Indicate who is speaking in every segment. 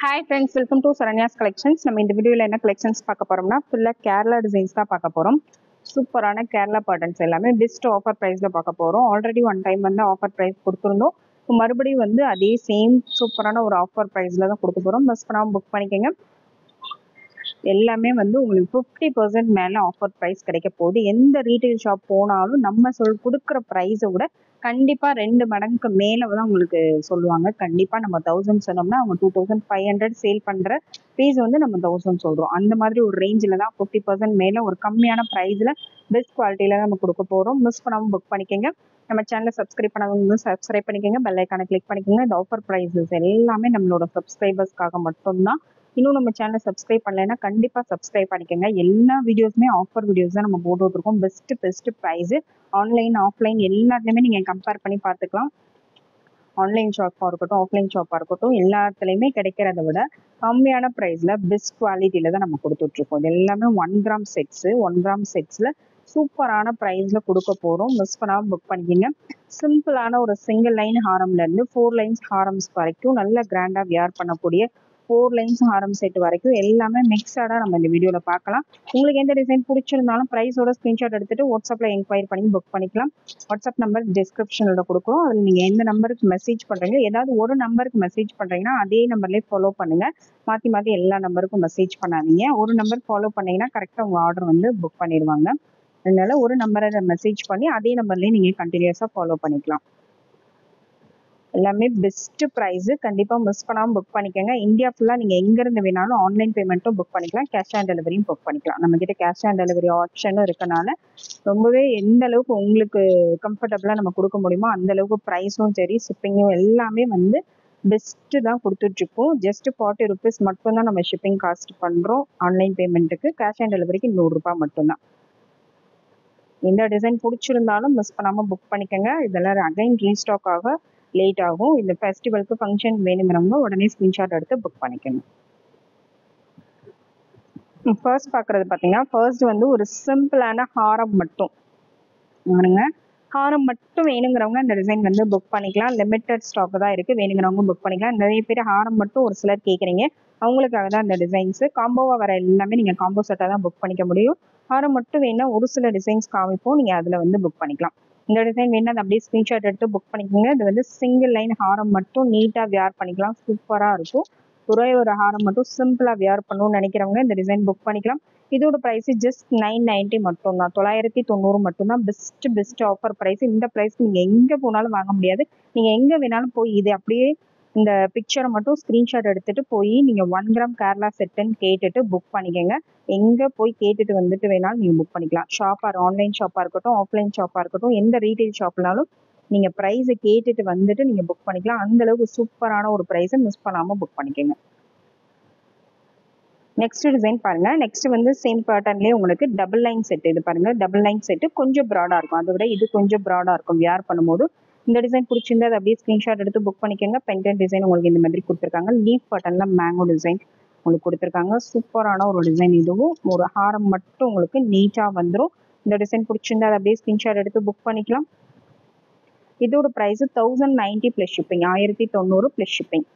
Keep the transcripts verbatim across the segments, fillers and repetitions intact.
Speaker 1: Hi friends, welcome to Saranya's Collections. நம்ம இந்த வீடியோல என்ன கலெக்ஷன்ஸ் பார்க்க போறோம்னா ஃபுல்லா கேரளா டிசைன்ஸ் தான் பார்க்க போறோம். சூப்பரான கேரளா பேட்டர்ன்ஸ் எல்லாமே பெஸ்ட் ஆஃபர் பிரைஸ்ல பார்க்க போறோம். ஆல்ரெடி ஒன் டைம் வந்து ஆஃபர் பிரைஸ் கொடுத்துருந்தோம். இப்போ மறுபடியும் வந்து அதே சேம் சூப்பரான ஒரு ஆஃபர் பிரைஸ்ல தான் கொடுக்க போறோம். மிஸ் பண்ணாம புக் பண்ணிக்கோங்க. எல்லாமே வந்து உங்களுக்கு ஃபிஃப்டி பர்சன்ட் மேல ஆஃபர் ப்ரைஸ் கிடைக்க போகுது. எந்த ரீட்டைல் ஷாப் போனாலும் நம்ம சொல் கொடுக்குற ப்ரைஸை விட கண்டிப்பா ரெண்டு மடங்குக்கு மேல தான் உங்களுக்கு சொல்லுவாங்க. கண்டிப்பா நம்ம தௌசண்ட் சொன்னோம்னா அவங்க two thousand five hundred sale பண்ற ஃபீஸ் வந்து நம்ம தௌசண்ட் சொல்றோம். அந்த மாதிரி ஒரு ரேஞ்சில் தான் ஃபிஃப்டி பர்சன்ட் மேல ஒரு கம்மியான ப்ரைஸ்ல பெஸ்ட் குவாலிட்டியில நம்ம கொடுக்க போறோம். மிஸ் பண்ணாம புக் பண்ணிக்கோங்க. நம்ம சேனலை சப்ஸ்கிரைப் பண்ணவங்க சப்ஸ்கிரைப் பண்ணிக்கோங்க, பெல் ஐக்கானை கிளிக் பண்ணிக்கோங்க. இந்த ஆஃபர் ப்ரைஸஸ் எல்லாமே நம்மளோட சப்ஸ்கிரைபர்ஸ்க்காக மட்டும்தான். இன்னும் நம்ம சேனலை சப்ஸ்கிரைப் பண்ணலைன்னா கண்டிப்பா சப்ஸ்கிரைப் பண்ணிக்கோங்க. எல்லா வீடியோஸுமே ஆஃபர் வீடியோஸ் தான் நம்ம போட்டு இருக்கோம். Best best price online offline எல்லாத்துலயுமே நீங்க கம்பேர் பண்ணி பார்த்துக்கலாம். ஆன்லைன் ஷாப்பாக இருக்கட்டும், ஆஃப்லைன் ஷாப்பாக இருக்கட்டும், எல்லாத்துலேயுமே கிடைக்கிறத விட கம்மியான ப்ரைஸில் பெஸ்ட் குவாலிட்டியில் தான் நம்ம கொடுத்துட்ருக்கோம். இது எல்லாமே one gram sets one gram செட்ஸில் சூப்பரான ப்ரைஸில் கொடுக்க போகிறோம். மிஸ் பண்ணாமல் புக் பண்ணிக்கிங்க. சிம்பிளான ஒரு சிங்கிள் லைன் ஹாரம்லேருந்து ஃபோர் லைன்ஸ் ஹாரம்ஸ் வரைக்கும் நல்ல கிராண்டாக வியர் பண்ணக்கூடிய ஃபோர் லைன்ஸ் ஹாரம் செட் வரைக்கும் எல்லாமே மிக்சடாக நம்ம இந்த வீடியோவில் பார்க்கலாம். உங்களுக்கு எந்த டிசைன் பிடிச்சிருந்தாலும் ப்ரைஸோட ஸ்க்ரீன்ஷாட் எடுத்துகிட்டு வாட்ஸ்அப்பில் என்கொயரி பண்ணி புக் பண்ணிக்கலாம். வாட்ஸ்அப் நம்பர் டிஸ்கிரிப்ஷனில் கொடுக்குறோம். அதில் நீங்கள் எந்த நம்பருக்கு மெசேஜ் பண்ணுறீங்க, ஏதாவது ஒரு நம்பருக்கு மெசேஜ் பண்ணுறீங்கன்னா அதே நம்பர்லேயே ஃபாலோ பண்ணுங்கள். மாற்றி மாற்றி எல்லா நம்பருக்கும் மெசேஜ் பண்ணாதீங்க. ஒரு நம்பர் ஃபாலோ பண்ணிங்கன்னா கரெக்டாக உங்கள் ஆர்டர் வந்து புக் பண்ணிடுவாங்க. அதனால ஒரு நம்பரை மெசேஜ் பண்ணி அதே நம்பர்லேயே நீங்கள் கண்டினியூஸாக ஃபாலோ பண்ணிக்கலாம். எல்லாமே பெஸ்ட் ப்ரைஸு, கண்டிப்பாக மிஸ் பண்ணாமல் புக் பண்ணிக்கோங்க. இந்தியா ஃபுல்லாக நீங்கள் எங்கேருந்து வேணாலும் ஆன்லைன் பேமெண்ட்டும் புக் பண்ணிக்கலாம், கேஷ் ஆன் டெலிவரியும் புக் பண்ணிக்கலாம். நம்மக்கிட்ட கேஷ் ஆன் டெலிவரி ஆப்ஷனும் இருக்கனால ரொம்பவே எந்த அளவுக்கு உங்களுக்கு கம்ஃபர்டபுளாக நம்ம கொடுக்க முடியுமோ அந்த அளவுக்கு ப்ரைஸும் சரி ஷிப்பிங்கும் எல்லாமே வந்து பெஸ்ட்டு தான் கொடுத்துட்ருக்கோம். ஜஸ்ட் ஃபார்ட்டி ருபீஸ் மட்டும்தான் நம்ம ஷிப்பிங் காஸ்ட் பண்ணுறோம் ஆன்லைன் பேமெண்ட்டுக்கு. கேஷ் ஆன் டெலிவரிக்கு நூறுரூபா மட்டும்தான். எந்த டிசைன் பிடிச்சிருந்தாலும் மிஸ் பண்ணாமல் புக் பண்ணிக்கோங்க. இதெல்லாம் அகைன் ரீஸ்டாக் ஆக லேட் ஆகும். இந்த ஃபெஸ்டிவலுக்கு ஃபங்க்ஷன் வேணுங்கிறவங்க உடனே ஸ்க்ரீன்ஷாட் எடுத்து புக் பண்ணிக்கோங்க. ஃபர்ஸ்ட் பார்க்குறது பார்த்தீங்கன்னா ஃபர்ஸ்ட் வந்து ஒரு சிம்பிளான ஹாரம் மட்டும் பாருங்க. ஹாரம் மட்டும் வேணுங்கிறவங்க இந்த டிசைன் வந்து புக் பண்ணிக்கலாம். லிமிட்டட் ஸ்டாக் தான் இருக்குது, வேணுங்கிறவங்க புக் பண்ணிக்கலாம். நிறைய பேர் ஹாரம் மட்டும் ஒரு சிலர் கேட்குறீங்க, அவங்களுக்காக தான் இந்த டிசைன்ஸு. காம்போவாக வர எல்லாமே நீங்கள் காம்போ செட்டாக தான் புக் பண்ணிக்க முடியும். ஹாரம் மட்டும் வேணா ஒரு சில டிசைன்ஸ் காமிப்போம், நீங்கள் அதில் வந்து புக் பண்ணிக்கலாம். இந்த டிசைன் வேணா அது அப்படியே ஸ்க்ரீன்ஷாட் எடுத்து புக் பண்ணிக்கோங்க. இது வந்து சிங்கிள் லைன் ஹாரம் மட்டும் நீட்டாக வியர் பண்ணிக்கலாம், சூப்பராக இருக்கும். ஒரே ஒரு ஹாரம் மட்டும் சிம்பிளாக வியர் பண்ணணும்னு நினைக்கிறவங்க இந்த டிசைன் புக் பண்ணிக்கலாம். இதோட ப்ரைஸ் ஜஸ்ட் நைன் நைன்ட்டி மட்டும் தான், தொள்ளாயிரத்தி தொண்ணூறு மட்டும்தான். Best best offer price. இந்த ப்ரைஸ்க்கு நீங்கள் எங்கே போனாலும் வாங்க முடியாது. நீங்கள் எங்கே வேணாலும் போய் இது அப்படியே இந்த பிக்சரை மட்டும் ஸ்க்ரீன்ஷாட் எடுத்துகிட்டு போய் நீங்கள் ஒன் கிராம் கேரளா செட்டுன்னு கேட்டுட்டு புக் பண்ணிக்கோங்க. எங்கே போய் கேட்டுட்டு வந்துட்டு வேணாலும் நீங்கள் புக் பண்ணிக்கலாம். ஷாப்பாக ஆன்லைன் ஷாப்பாக இருக்கட்டும், ஆஃப்லைன் ஷாப்பாக இருக்கட்டும், எந்த ரீட்டைல் ஷாப்னாலும் நீங்கள் ப்ரைஸை கேட்டுட்டு வந்துட்டு நீங்கள் புக் பண்ணிக்கலாம். அந்தளவுக்கு சூப்பரான ஒரு ப்ரைஸை மிஸ் பண்ணாமல் புக் பண்ணிக்கோங்க. நெக்ஸ்ட் டிசைன் பாருங்க. நெக்ஸ்ட் வந்து சேம் பேட்டர்ன்லேயே உங்களுக்கு டபுள் லைன் செட். இது பாருங்க, டபுள் லைன் செட்டு கொஞ்சம் ப்ராடாக இருக்கும், அதை விட இது கொஞ்சம் ப்ராடாக இருக்கும் வியர் பண்ணும்போது. இந்த டிசைன் பிடிச்சிருந்தா அதை அப்படியே ஸ்க்ரீன்ஷாட் எடுத்து புக் பண்ணிக்கோங்க. பென்டன் டிசைன் உங்களுக்கு இந்த மாதிரி கொடுத்துருக்காங்க. லீஃப் பேட்டர்னில் மேங்கோ டிசைன் உங்களுக்கு கொடுத்துருக்காங்க. சூப்பரான ஒரு டிசைன். இதுவும் ஒரு ஹாரம் மட்டும் உங்களுக்கு நீட்டாக வந்துடும். இந்த டிசைன் பிடிச்சிருந்தா அதை அப்படியே ஸ்க்ரீன்ஷாட் எடுத்து புக் பண்ணிக்கலாம். இதோட price thousand ninety plus shipping, ஆயிரத்தி தொண்ணூறு ப்ளஸ் ஷிப்பிங்.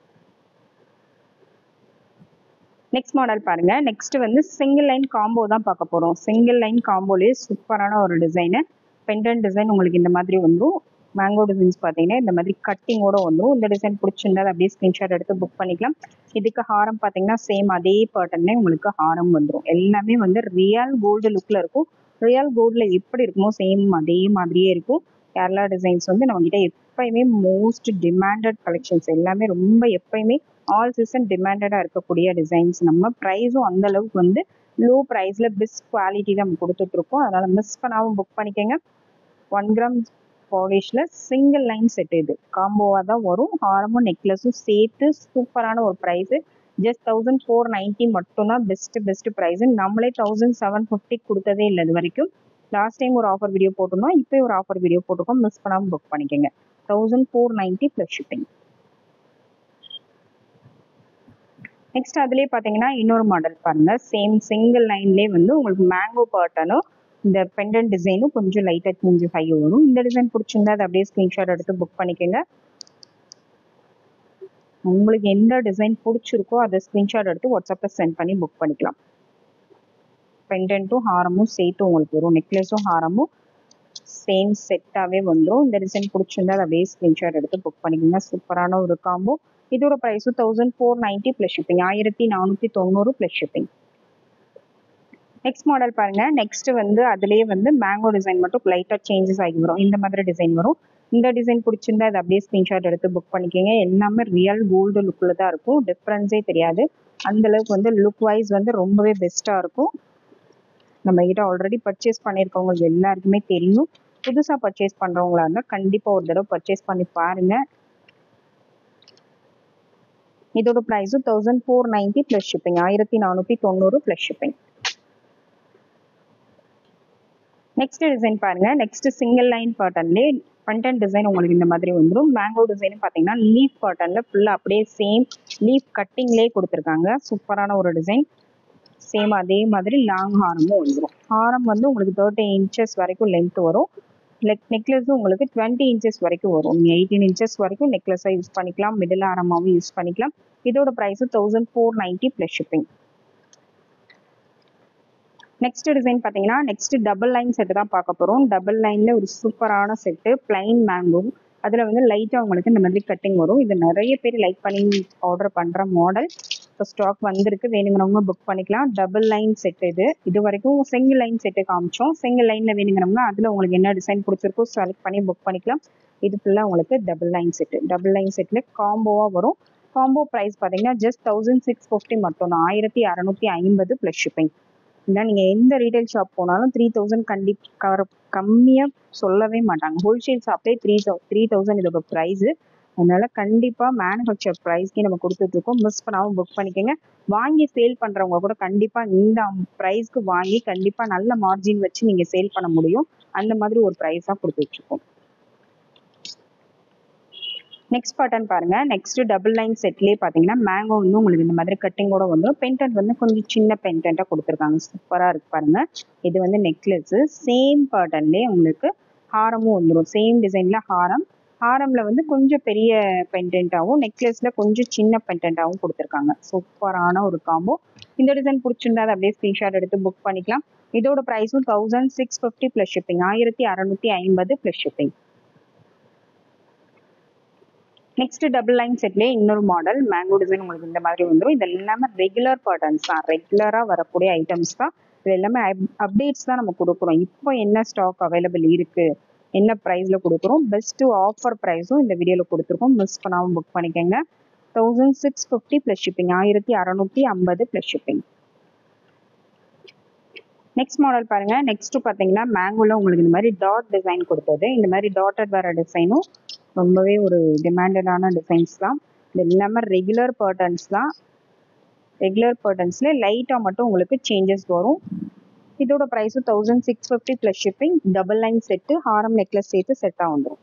Speaker 1: நெக்ஸ்ட் மாடல் பாருங்க. நெக்ஸ்ட் வந்து சிங்கிள் லைன் காம்போ தான் பார்க்க போறோம். சிங்கிள் லைன் காம்போலேயே சூப்பரான ஒரு டிசைனு. பெண்டன் டிசைன் உங்களுக்கு இந்த மாதிரி வந்துடும். மேங்கோ டிசைன்ஸ் பார்த்தீங்கன்னா இந்த மாதிரி கட்டிங்கோட வந்துடும். இந்த டிசைன் பிடிச்சிருந்தா அப்படியே ஸ்க்ரீன்ஷாட் எடுத்து புக் பண்ணிக்கலாம். இதுக்கு ஹாரம் பார்த்தீங்கன்னா சேம் அதே பேட்டர்னே உங்களுக்கு ஹாரம் வந்துடும். எல்லாமே வந்து ரியல் கோல்டு லுக்கில் இருக்கும். ரியல் கோல்டில் எப்படி இருக்குமோ சேம் அதே மாதிரியே இருக்கும். கேரளா டிசைன்ஸ் வந்து நம்மகிட்ட எப்பயுமே மோஸ்ட் டிமாண்டட் கலெக்ஷன்ஸ். எல்லாமே ரொம்ப எப்பயுமே ஆல் சீசன் டிமாண்டடாக இருக்கக்கூடிய டிசைன்ஸ். நம்ம ப்ரைஸும் அந்த அளவுக்கு வந்து லோ ப்ரைஸில் பெஸ்ட் குவாலிட்டி தான் நம்ம கொடுத்துட்ருக்கோம். அதனால் மிஸ் பண்ணாமல் புக் பண்ணிக்கோங்க. ஒன் கிராம் பாலிஷில் சிங்கிள் லைன் செட். இது காம்போவாக தான் வரும். ஹாரமும் நெக்லஸும் சேர்த்து சூப்பரான ஒரு price. Just thousand four ninety மட்டும்தான் பெஸ்ட்டு பெஸ்ட்டு ப்ரைஸு. நம்மளே தௌசண்ட் செவன் ஃபிஃப்டி கொடுத்ததே இல்லை இது வரைக்கும். லாஸ்ட் டைம் ஒரு ஆஃபர் வீடியோ போட்டிருந்தோம், இப்போ ஒரு ஆஃபர் வீடியோ போட்டிருக்கோம். மிஸ் பண்ணாமல் புக் பண்ணிக்கோங்க. Thousand four ninety plus shipping. Next அதுலேயே பார்த்தீங்கன்னா இன்னொரு மாடல் பாருங்க. சேம் சிங்கிள் லைன்லேயே வந்து உங்களுக்கு மேங்கோ பேட்டர்னும் இந்த பெண்டன் டிசைனும் கொஞ்சம் லைட்டாக கொஞ்சம் ஹை வரும். இந்த டிசைன் பிடிச்சிருந்தா அதை அப்படியே ஸ்க்ரீன்ஷாட் எடுத்து புக் பண்ணிக்கோங்க. உங்களுக்கு எந்த டிசைன் பிடிச்சிருக்கோ அதை ஸ்க்ரீன்ஷாட் எடுத்து வாட்ஸ்அப்பில் சென்ட் பண்ணி புக் பண்ணிக்கலாம். பெண்டன்ட்டும் ஹாரமும் சேர்த்து உங்களுக்கு வரும். நெக்லஸும் ஹாரமும் சேம் செட்டாகவே வந்துடும். இந்த டிசைன் பிடிச்சிருந்தா அதை அப்படியே ஸ்க்ரீன்ஷாட் எடுத்து புக் பண்ணிக்கோங்க. சூப்பரான ஒரு காம்போ. இதோட ப்ரைஸும் thousand four ninety plus shipping, ஆயிரத்தி நானூற்றி தொண்ணூறு ப்ளஸ் ஷிப்பிங். நெக்ஸ்ட் மாடல் பாருங்க. நெக்ஸ்ட் வந்து அதுலேயே வந்து மேங்கோ டிசைன் மட்டும் லைட்டாக சேஞ்சஸ் ஆகி வரும். இந்த மாதிரி டிசைன் வரும். இந்த டிசைன் பிடிச்சிருந்தா அதை அப்படியே ஸ்க்ரீன்ஷாட் எடுத்து புக் பண்ணிக்கோங்க. எல்லாமே ரியல் கோல்டு லுக்கில் தான் இருக்கும். டிஃப்ரென்ஸே தெரியாது. அந்த அளவுக்கு வந்து லுக் வைஸ் வந்து ரொம்பவே பெஸ்ட்டாக இருக்கும். நம்ம கிட்ட ஆல்ரெடி பர்ச்சேஸ் பண்ணியிருக்கவங்களுக்கு எல்லாருக்குமே தெரியும். புதுசாக பர்ச்சேஸ் பண்ணுறவங்களா இருந்தால் கண்டிப்பாக ஒரு தடவை பர்ச்சேஸ் பண்ணி பாருங்க. இதோட ப்ரைஸும் thousand four ninety plus shipping, ஆயிரத்தி நானூற்றி தொண்ணூறு ப்ளஸ் ஷிப்பிங். நெக்ஸ்ட் டிசைன் பாருங்க. நெக்ஸ்ட் சிங்கிள் லைன் பேட்டர்ன்லேயே ஃப்ரண்ட் டிசைன் உங்களுக்கு இந்த மாதிரி வந்துடும். மேங்கோ டிசைன் பார்த்தீங்கன்னா லீஃப் பேட்டர்னில் ஃபுல்லாக அப்படியே சேம் லீஃப் கட்டிங்லேயே கொடுத்துருக்காங்க. சூப்பரான ஒரு டிசைன். சேம் அதே மாதிரி லாங் ஹாரமும் வந்துடும். ஹாரம் வந்து உங்களுக்கு தேர்ட்டி இன்ச்சஸ் வரைக்கும் லென்த் வரும். நெக் நெக்லஸும் உங்களுக்கு டுவெண்ட்டி இன்ச்சஸ் வரைக்கும் வரும். நீங்கள் எயிட்டீன் இன்ச்சஸ் வரைக்கும் நெக்லஸாக யூஸ் பண்ணிக்கலாம். மிடில் ஹாரமாகவும் யூஸ் பண்ணிக்கலாம். இதோட price thousand four ninety plus shipping. Next design பார்த்தீங்கன்னா நெக்ஸ்ட் டபுள் லைன் செட்டு தான் பார்க்க போகிறோம். டபுள் லைனில் ஒரு சூப்பரான செட்டு பிளைன் மேங்கோ. அதில் வந்து லைட்டாக உங்களுக்கு இந்த மாதிரி கட்டிங் வரும். இது நிறைய பேர் லைக் பண்ணி ஆர்டர் பண்ணுற மாடல். இப்போ ஸ்டாக் வந்திருக்கு. வேணுங்கிறவங்க புக் பண்ணிக்கலாம். டபுள் லைன் செட் இது. இது வரைக்கும் சிங்கிள் லைன் செட்டு காமிச்சோம். சிங்கிள் லைனில் வேணுங்கிறவங்க அதில் உங்களுக்கு என்ன டிசைன் பிடிச்சிருக்கோ செலக்ட் பண்ணி புக் பண்ணிக்கலாம். இது ஃபுல்லாக உங்களுக்கு double line set. Double line செட்டில் காம்போவாக வரும். காம்போ ப்ரைஸ் பார்த்தீங்கன்னா ஜஸ்ட் தௌசண்ட் சிக்ஸ் ஃபிஃப்டி மட்டும் தான், ஆயிரத்தி அறநூற்றி ஐம்பது ப்ளஸ் ஷிப்பிங். இல்லை நீங்கள் எந்த ரீட்டைல் ஷாப் போனாலும் த்ரீ தௌசண்ட் கண்டி கர கம்மியாக சொல்லவே மாட்டாங்க. ஹோல்சேல் ஷாப்லேயே த்ரீ தௌ த்ரீ தௌசண்ட் இதோட ப்ரைஸு. அதனால கண்டிப்பாக மேனுஃபேக்சர் ப்ரைஸ்க்கே நம்ம கொடுத்துட்ருக்கோம். மிஸ் பண்ணாமல் புக் பண்ணிக்கோங்க. வாங்கி சேல் பண்ணுறவங்க கூட கண்டிப்பாக இந்த ப்ரைஸ்க்கு வாங்கி கண்டிப்பாக நல்ல மார்ஜின் வச்சு நீங்கள் சேல் பண்ண முடியும். அந்த மாதிரி ஒரு ப்ரைஸாக கொடுத்துட்ருக்கோம். நெக்ஸ்ட் பேட்டர்ன் பாருங்க. நெக்ஸ்ட் டபுள் லைன் செட்லேயே பார்த்தீங்கன்னா மேங்கோ வந்து உங்களுக்கு இந்த மாதிரி கட்டிங்கோட வந்துடும். பென்டென்ட் வந்து கொஞ்சம் சின்ன பென்டென்ட்டாக கொடுத்துருக்காங்க. சூப்பராக இருக்கு பாருங்க. இது வந்து நெக்லஸ்ஸு. சேம் பேட்டர்ன்லேயே உங்களுக்கு ஹாரமும் வந்துடும். சேம் டிசைனில் ஹாரம். ஹாரமில் வந்து கொஞ்சம் பெரிய பென்டென்ட்டாகவும் நெக்லஸில் கொஞ்சம் சின்ன பென்டென்ட்டாகவும் கொடுத்துருக்காங்க. சூப்பரான ஒரு காம்போ. இந்த டிசைன் பிடிச்சிருந்தா அதை அப்படியே ஸ்க்ரீன்ஷாட் எடுத்து புக் பண்ணிக்கலாம். இதோட ப்ரைஸும் thousand six fifty plus shipping, ஆயிரத்தி அறநூற்றி ஐம்பது plus shipping. Next double line செட்லேயே இன்னொரு மாடல் மேங்கோ டிசைன் உங்களுக்கு இந்த மாதிரி வந்துடும். இது எல்லாமே ரெகுலர் பேட்டர்ன்ஸ் தான், ரெகுலராக வரக்கூடிய ஐட்டம்ஸ் தான். இது எல்லாமே அப்டேட்ஸ் தான் நம்ம கொடுக்குறோம். இப்போ என்ன ஸ்டாக் அவைலபிள் இருக்குது, என்ன ப்ரைஸில் கொடுக்குறோம், பெஸ்ட்டு ஆஃபர் ப்ரைஸும் இந்த வீடியோவில் கொடுத்துருக்கோம். மிஸ் பண்ணாமல் புக் பண்ணிக்கோங்க. Thousand six fifty plus shipping, ஆயிரத்தி அறநூற்றி ஐம்பது ப்ளஸ் ஷிப்பிங். நெக்ஸ்ட் மாடல் பாருங்க. நெக்ஸ்ட் பார்த்தீங்கன்னா மேங்கோவில் உங்களுக்கு இந்த மாதிரி டாட் டிசைன் கொடுத்தது. இந்த மாதிரி டாட்டட் வர டிசைனும் ரொம்பவே ஒரு டிமாண்டடான டிசைன்ஸ் தான். இது எல்லாமே ரெகுலர் பேட்டர்ன்ஸ் தான். ரெகுலர் பேட்டர்ன்ஸ்ல லைட்டாக மட்டும் உங்களுக்கு சேஞ்சஸ் வரும். இதோட ப்ரைஸும் thousand six fifty plus shipping. Double line set, ஹாரம் நெக்லஸ் சேர்த்து செட்டாக வந்துடும்.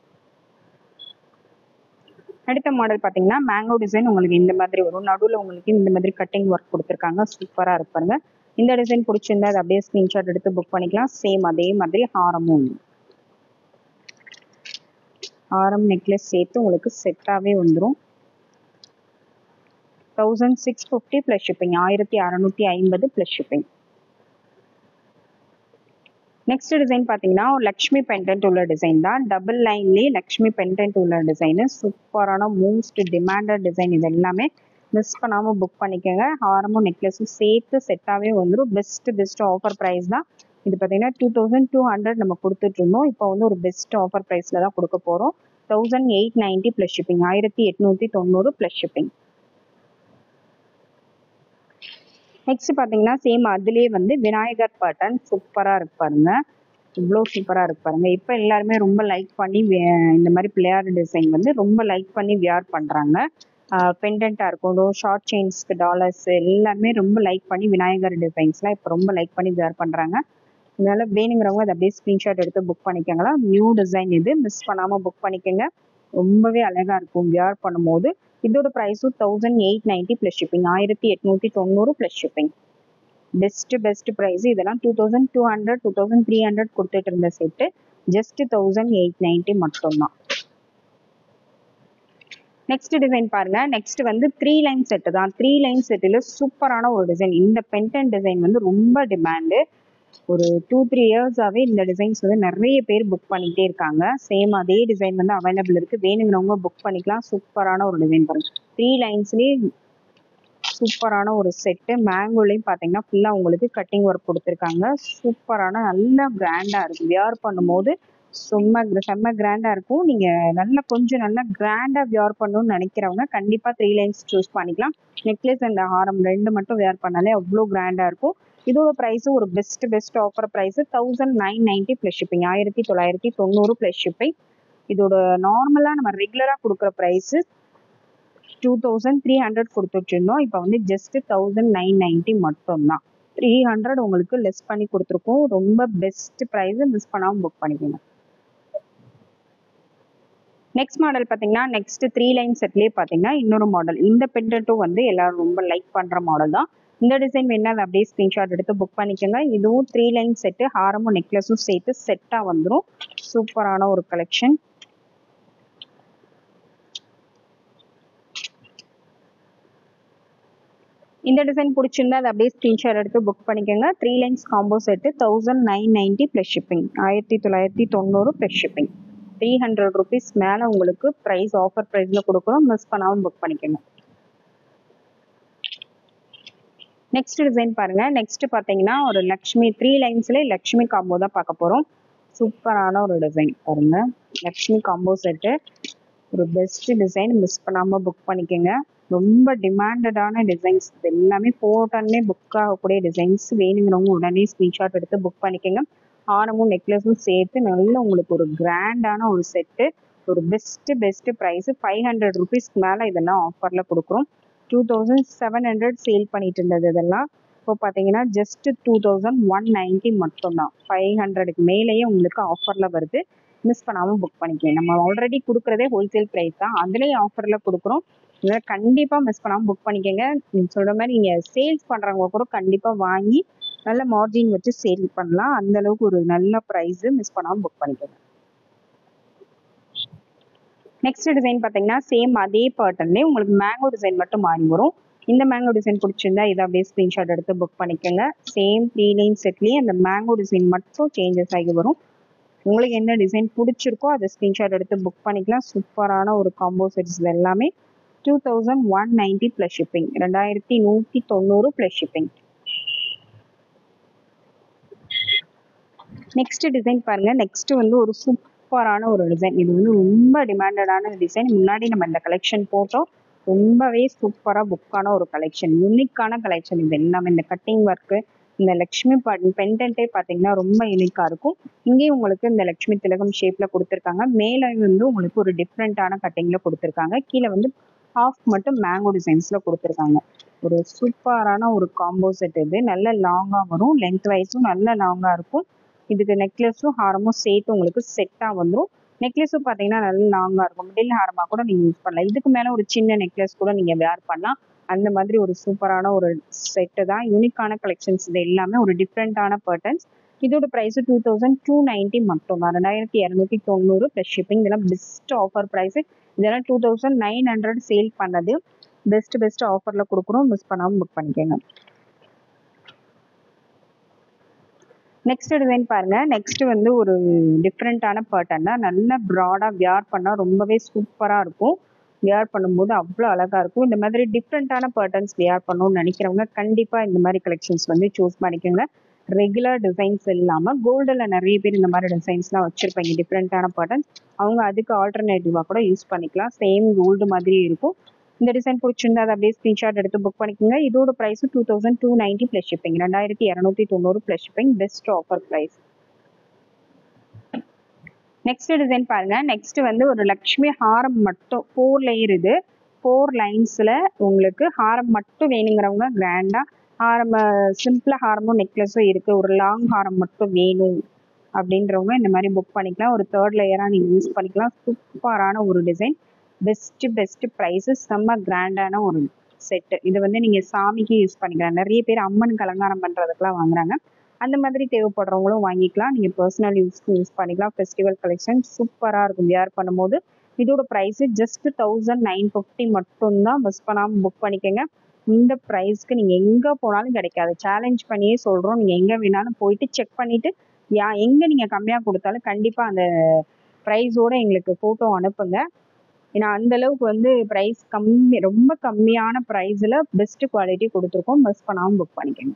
Speaker 1: அடுத்த மாடல் பார்த்தீங்கன்னா மேங்கோ டிசைன் உங்களுக்கு இந்த மாதிரி வரும். நடுவில் உங்களுக்கு இந்த மாதிரி கட்டிங் ஒர்க் கொடுத்துருக்காங்க. சூப்பராக இருப்பாங்க. இந்த டிசைன் பிடிச்சிருந்தா அதை அப்படியே ஸ்க்ரீன்ஷாட் எடுத்து புக் பண்ணிக்கலாம். சேம் அதே மாதிரி ஹாரமும் ஹாரம் நெக்லஸ் சேர்த்து உங்களுக்கு செட்டாகவே வந்துடும். Thousand six fifty plus shipping, ஆயிரத்தி அறநூற்றி ஐம்பது ப்ளஸ் ஷிப்பிங். நெக்ஸ்ட் டிசைன் பார்த்தீங்கன்னா லக்ஷ்மி பெண்டன்ட் உள்ள டிசைன் தான். டபுள் லைன்லேயே லக்ஷ்மி பெண்டன்ட் உள்ள டிசைனு. சூப்பரான மோஸ்ட் டிமாண்டட் டிசைன். இது எல்லாமே மிஸ் பண்ணாமல் புக் பண்ணிக்கோங்க. ஹாரமும் நெக்லஸும் சேர்த்து செட்டாகவே வந்துடும். பெஸ்ட்டு பெஸ்ட் ஆஃபர் ப்ரைஸ் தான். இது பார்த்தீங்கன்னா டூ தௌசண்ட் டூ ஹண்ட்ரட் நம்ம கொடுத்துட்டு இருந்தோம். இப்போ வந்து ஒரு பெஸ்ட் ஆஃபர் ப்ரைஸில் தான் கொடுக்க போகிறோம். Thousand eight ninety plus shipping, ஆயிரத்தி எட்நூற்றி தொண்ணூறு ப்ளஸ் ஷிப்பிங். நெக்ஸ்ட் பார்த்தீங்கன்னா சேம் அதுலேயே வந்து விநாயகர் பேட்டர்ன் சூப்பராக இருக்கு பாருங்க. இவ்வளோ சூப்பராக இருக்கு பாருங்க. இப்போ எல்லாருமே ரொம்ப லைக் பண்ணி இந்த மாதிரி பிள்ளையார் டிசைன் வந்து ரொம்ப லைக் பண்ணி வியர் பண்ணுறாங்க. பெண்டன்ட்டாக இருக்கட்டும், ஷார்ட் செயின்ஸ்க்கு டாலர்ஸ் எல்லாமே ரொம்ப லைக் பண்ணி விநாயகர் டிசைன்ஸ்லாம் இப்போ ரொம்ப லைக் பண்ணி வியர் பண்ணுறாங்க. அதனால வேணுங்கிறவங்க அதை அப்படியே ஸ்க்ரீன்ஷாட் எடுத்து புக் பண்ணிக்கோங்களா. நியூ டிசைன் இது, மிஸ் பண்ணாமல் புக் பண்ணிக்கோங்க. ரொம்பவே அழகாக இருக்கும் வியர் பண்ணும்போது. இதோட ப்ரைஸும் thousand eight ninety plus shipping, ஆயிரத்தி எட்நூற்றி தொண்ணூறு plus shipping. Best best price. இதெல்லாம் two thousand two hundred two thousand three hundred கொடுத்துட்டு இருந்த set just thousand eight ninety மட்டும்தான். நெக்ஸ்ட் டிசைன் பாருங்க. நெக்ஸ்ட் வந்து த்ரீ லைன் செட் தான். த்ரீ லைன் செட்டில் சூப்பரான ஒரு டிசைன். இந்த பென்டன் டிசைன் வந்து ரொம்ப டிமாண்டு. ஒரு டூ த்ரீ இயர்ஸாகவே இந்த டிசைன்ஸ் வந்து நிறைய பேர் புக் பண்ணிகிட்டே இருக்காங்க. சேம் அதே டிசைன் வந்து அவைலபிள் இருக்குது. வேணுங்கிறவங்க புக் பண்ணிக்கலாம். சூப்பரான ஒரு டிசைன் பாருங்க. த்ரீ லைன்ஸ்லேயே சூப்பரான ஒரு செட்டு. மேங்கோலையும் பார்த்தீங்கன்னா ஃபுல்லாக உங்களுக்கு கட்டிங் ஒர்க் கொடுத்துருக்காங்க. சூப்பரான நல்ல கிராண்டாக இருக்கும். வியர் பண்ணும்போது செம்ம செம்ம கிராண்டாக இருக்கும். நீங்கள் நல்லா கொஞ்சம் நல்லா கிராண்டாக வியர் பண்ணணும்னு நினைக்கிறவங்க கண்டிப்பாக த்ரீ லைன்ஸ் சூஸ் பண்ணிக்கலாம். நெக்லஸ் அண்ட் ஹாரம் ரெண்டு மட்டும் வியர் பண்ணாலே அவ்வளோ கிராண்டாக இருக்கும். இதோட ப்ரைஸு ஒரு best best offer price thousand nine ninety plus shipping. ஆயிரத்தி தொள்ளாயிரத்தி தொண்ணூறு ப்ளஸ் ஷிப்பிங். இதோட நார்மலாக நம்ம ரெகுலராக கொடுக்குற price two thousand three hundred கொடுத்துட்ருந்தோம். இப்போ வந்து ஜஸ்ட் தௌசண்ட் நைன் நைன்ட்டி மட்டும்தான். த்ரீ ஹண்ட்ரட் உங்களுக்கு லெஸ் பண்ணி கொடுத்துருக்கோம். ரொம்ப பெஸ்ட் ப்ரைஸு. மிஸ் பண்ணாமல் புக் பண்ணிக்கோங்க. நெக்ஸ்ட் மாடல் பார்த்தீங்கன்னா நெக்ஸ்ட் த்ரீ லைன் செட்லேயே பார்த்தீங்கன்னா இன்னொரு மாடல். இந்த பெண்டன்ட்டும் வந்து எல்லாரும் ரொம்ப லைக் பண்ணுற மாடல் தான். இந்த டிசைன் வேணா அதை அப்படியே ஸ்க்ரீன்ஷாட் எடுத்து புக் பண்ணிக்கோங்க. இதுவும் த்ரீ லைன் செட்டு, ஹாரமும் நெக்லஸும் சேர்த்து செட்டாக வந்துடும். சூப்பரான ஒரு கலெக்ஷன். இந்த டிசைன் பிடிச்சிருந்தா அதை அப்படியே ஸ்க்ரீன்ஷாட் எடுத்து புக் பண்ணிக்கோங்க. Three lines combo set thousand nine ninety plus shipping. ஆயிரத்தி தொள்ளாயிரத்தி தொண்ணூறு plus shipping. Three hundred rupees மேலே உங்களுக்கு ப்ரைஸ் ஆஃபர் ப்ரைஸில் கொடுக்குறோம். மிஸ் பண்ணாமல் புக் பண்ணிக்கோங்க. நெக்ஸ்ட் டிசைன் பாருங்க. நெக்ஸ்ட் பார்த்தீங்கன்னா ஒரு லக்ஷ்மி த்ரீ லைன்ஸ்ல லக்ஷ்மி காம்போ தான் பார்க்க போகிறோம். சூப்பரான ஒரு டிசைன் பாருங்க. லக்ஷ்மி காம்போ செட்டு ஒரு பெஸ்ட் டிசைன். மிஸ் பண்ணாமல் புக் பண்ணிக்கோங்க. ரொம்ப டிமாண்டடான டிசைன்ஸ். இது எல்லாமே போட்டோன்னே புக் ஆகக்கூடிய டிசைன்ஸ். வேணுங்கிறவங்க உடனே ஸ்க்ரீன்ஷாட் எடுத்து புக் பண்ணிக்கோங்க. ஆரமும் நெக்லஸும் சேர்த்து நல்ல உங்களுக்கு ஒரு கிராண்டான ஒரு செட்டு. ஒரு best best price five hundred ருபீஸ்க்கு மேலே இதெல்லாம் ஆஃபரில் கொடுக்குறோம். Two thousand seven hundred sale பண்ணிட்டு இருந்தது இதெல்லாம். இப்போ பார்த்தீங்கன்னா just two thousand one ninety மட்டும்தான். ஃபைவ் ஹண்ட்ரடுக்கு மேலேயே உங்களுக்கு ஆஃபரில் வருது. மிஸ் பண்ணாமல் புக் பண்ணிக்கோங்க. நம்ம ஆல்ரெடி கொடுக்குறதே ஹோல்சேல் ப்ரைஸ் தான். அதுலேயும் ஆஃபரில் கொடுக்குறோம். இதெல்லாம் கண்டிப்பாக மிஸ் பண்ணாமல் புக் பண்ணிக்கோங்க. நீங்கள் சொல்கிற மாதிரி நீங்கள் சேல்ஸ் பண்ணுறவங்க கூட கண்டிப்பாக வாங்கி நல்ல மார்ஜின் வச்சு சேல் பண்ணலாம். அந்தளவுக்கு ஒரு நல்ல ப்ரைஸு. மிஸ் பண்ணாமல் புக் பண்ணிக்கோங்க. நெக்ஸ்ட் டிசைன் பார்த்தீங்கன்னா சேம் அதே பேட்டர்ன்லேயே உங்களுக்கு மேங்கோ டிசைன் மட்டும் மாறி வரும். இந்த மேங்கோ டிசைன் பிடிச்சிருந்தா இதை அப்படியே ஸ்க்ரீன்ஷாட் எடுத்து புக் பண்ணிக்கோங்க. சேம் த்ரீ லைன் செட்லேயே அந்த மேங்கோ டிசைன் மட்டும் சேஞ்சஸ் ஆகி வரும். உங்களுக்கு என்ன டிசைன் பிடிச்சிருக்கோ அதை ஸ்க்ரீன்ஷாட் எடுத்து புக் பண்ணிக்கலாம். சூப்பரான ஒரு காம்போ செட்ஸ் எல்லாமே. Two thousand one ninety plus shipping. ரெண்டாயிரத்தி நூற்றி தொண்ணூறு ப்ளஸ் ஷிப்பிங். நெக்ஸ்ட் டிசைன் பாருங்க. நெக்ஸ்ட் வந்து ஒரு சூப்பரான ஒரு டிசைன். இது வந்து ரொம்ப டிமாண்டடான டிசைன். முன்னாடி நம்ம இந்த கலெக்ஷன் போட்டோம். ரொம்பவே சூப்பராக புக்கான ஒரு கலெக்ஷன். யூனிக்கான கலெக்ஷன். இது எல்லாமே இந்த கட்டிங் ஒர்க்கு, இந்த லக்ஷ்மி பெண்டன்ட்டே பார்த்தீங்கன்னா ரொம்ப யூனிக்காக இருக்கும். இங்கேயும் உங்களுக்கு இந்த லக்ஷ்மி திலகம் ஷேப்பில் கொடுத்துருக்காங்க. மேலே வந்து உங்களுக்கு ஒரு டிஃப்ரெண்ட்டான கட்டிங்கில் கொடுத்துருக்காங்க. கீழே வந்து ஹாஃப் மட்டும் மேங்கோ டிசைன்ஸில் கொடுத்துருக்காங்க. ஒரு சூப்பரான ஒரு காம்போ செட். இது நல்ல லாங்காக வரும். லென்த் வைஸும் நல்ல லாங்காக இருக்கும். இதுக்கு நெக்லஸும் ஹாரமும் சேர்த்து உங்களுக்கு செட்டாக வந்துடும். நெக்லஸும் பார்த்தீங்கன்னா நல்ல லாங்காக இருக்கும். மிடில் ஹாரமாக கூட நீங்கள் யூஸ் பண்ணலாம். இதுக்கு மேலே ஒரு சின்ன நெக்லஸ் கூட நீங்கள் வேர் பண்ணலாம். அந்த மாதிரி ஒரு சூப்பரான ஒரு செட்டு தான். யூனிக்கான கலெக்ஷன்ஸ். இது எல்லாமே ஒரு டிஃப்ரெண்ட்டான பேட்டர்ன்ஸ். இதோட price two thousand two ninety மட்டும் தான். ரெண்டாயிரத்தி இரநூத்தி தொண்ணூறு ப்ளஸ் ஷிப்பிங். இதெல்லாம் பெஸ்ட் ஆஃபர் ப்ரைஸு. இதெல்லாம் two thousand nine hundred sale பண்ணது. பெஸ்ட் பெஸ்ட் ஆஃபரில் கொடுக்குறோம். மிஸ் பண்ணாமல் புக் பண்ணிக்கோங்க. நெக்ஸ்ட் டிசைன் பாருங்க. நெக்ஸ்ட் வந்து ஒரு டிஃப்ரெண்ட்டான பேட்டர்ன் தான். நல்ல ப்ராடாக வியர் பண்ணால் ரொம்பவே சூப்பராக இருக்கும். வியர் பண்ணும்போது அவ்வளோ அழகாக இருக்கும். இந்த மாதிரி டிஃப்ரெண்ட்டான பேட்டர்ன்ஸ் வியர் பண்ணணும்னு நினைக்கிறவங்க கண்டிப்பாக இந்த மாதிரி கலெக்ஷன்ஸ் வந்து சூஸ் பண்ணிக்கோங்க. ரெகுலர் டிசைன்ஸ் இல்லாமல் கோல்டில் நிறைய பேர் இந்த மாதிரி டிசைன்ஸ்லாம் வச்சுருப்பாங்க. டிஃப்ரெண்ட்டான பேட்டர்ன்ஸ். அவங்க அதுக்கு ஆல்டர்னேட்டிவாக கூட யூஸ் பண்ணிக்கலாம். சேம் கோல்டு மாதிரி இருக்கும். இந்த டிசைன் பிடிச்சிருந்தா அதை அப்படியே ஸ்க்ரீன்ஷாட் எடுத்து புக் பண்ணிக்கோங்க. இதோட price two thousand two ninety plus shipping. ரெண்டாயிரத்தி இரநூத்தி தொண்ணூறு plus shipping. Best offer price. Next design பாருங்க. நெக்ஸ்ட் வந்து ஒரு லக்ஷ்மி ஹாரம் மட்டும் ஃபோர் லேயர். இது ஃபோர் லைன்ஸில் உங்களுக்கு ஹாரம் மட்டும் வேணுங்கிறவங்க கிராண்டாக ஹாரம் சிம்பிளாக ஹாரமும் நெக்லஸும் இருக்குது. ஒரு லாங் ஹாரம் மட்டும் வேணும் அப்படின்றவங்க இந்த மாதிரி புக் பண்ணிக்கலாம். ஒரு தேர்ட் லேயராக நீங்கள் யூஸ் பண்ணிக்கலாம். சூப்பரான ஒரு டிசைன். Best best price. செம்ம கிராண்டான ஒரு செட்டு. இது வந்து நீங்கள் சாமிக்கு யூஸ் பண்ணிக்கலாம். நிறைய பேர் அம்மனுக்கு அலங்காரம் பண்ணுறதுக்கெலாம் வாங்குறாங்க. அந்த மாதிரி தேவைப்படுறவங்களும் வாங்கிக்கலாம். நீங்கள் பர்சனல் யூஸ்க்கு யூஸ் பண்ணிக்கலாம். ஃபெஸ்டிவல் கலெக்ஷன் சூப்பராக இருக்கும். வியர் பண்ணும்போது இதோட price just thousand nine fifty மட்டும்தான். மிஸ் பண்ணாமல் புக் பண்ணிக்கோங்க. இந்த ப்ரைஸ்க்கு நீங்கள் எங்கே போனாலும் கிடைக்காது. சேலஞ்ச் பண்ணியே சொல்கிறோம். நீங்கள் எங்கே வேணாலும் போயிட்டு செக் பண்ணிவிட்டு யா எங்கே நீங்கள் கம்மியாக கொடுத்தாலும் கண்டிப்பாக அந்த ப்ரைஸோடு எங்களுக்கு ஃபோட்டோ அனுப்புங்க. ஏன்னா அந்தளவுக்கு வந்து ப்ரைஸ் கம்மி, ரொம்ப கம்மியான ப்ரைஸில் பெஸ்ட்டு குவாலிட்டி கொடுத்துருக்கோம். மிஸ் பண்ணாமல் புக் பண்ணிக்கோங்க.